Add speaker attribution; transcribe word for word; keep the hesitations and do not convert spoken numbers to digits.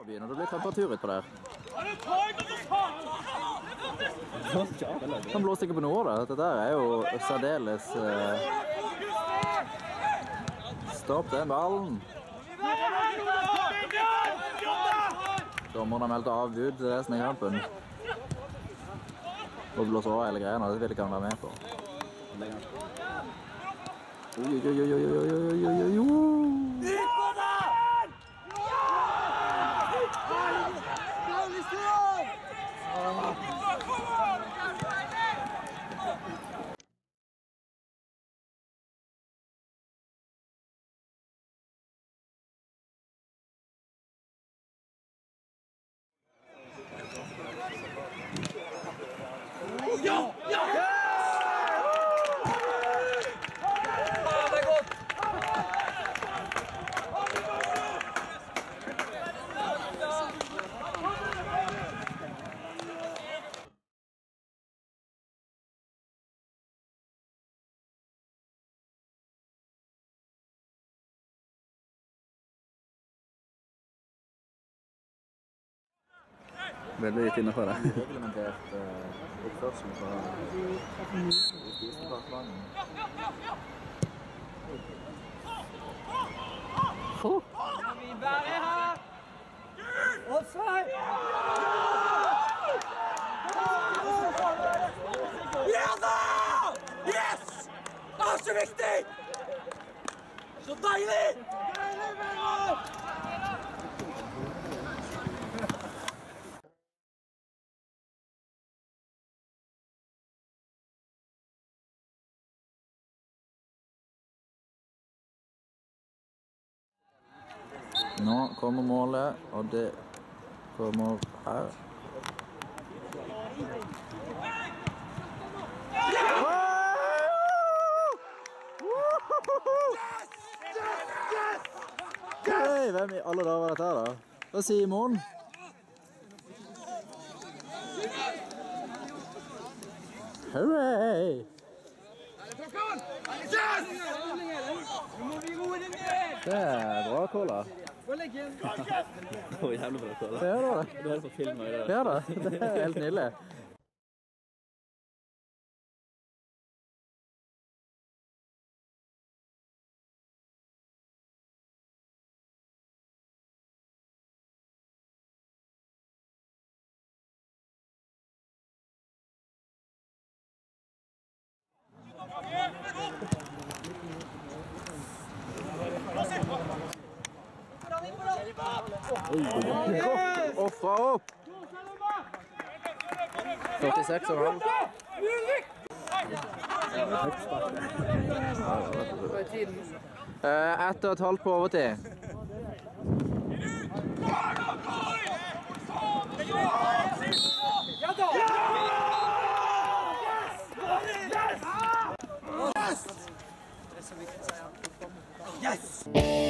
Speaker 1: Begynner det å bli temperatur utpå der. Han blåser ikke på noe da. Dette der er jo særdeles... Uh... Stopp den ballen! Dommeren har meldt avbud til resten av kampen. Og blåser over hele greia, det vil ikke han være med på. Oi, oi, oi, oi, oi, oi, oi, oi, oi, oi.
Speaker 2: Ja! Ja! Det er godt!
Speaker 1: Veldig litt innenfor det. Reglementert uh, oppførsel fra Justisdepartementet. Oh.
Speaker 2: Vi bærer her! Offside! Ja da! Yes! Det er så viktig! Så deilig! Deilig, Bjørn!
Speaker 1: Nå kommer målet, og det kommer her. Hei, hvem i alle dager var dette her da? Det er Simon. Hurray! Det er bra, Kola.
Speaker 3: Å, jævlig bra Kola.
Speaker 1: Det er det.
Speaker 3: Du har det på film og det.
Speaker 1: Det er det. Det er helt nydelig. Offra opp! førtiseks og en halv. Ett og et halvt på overtid.
Speaker 2: Yes!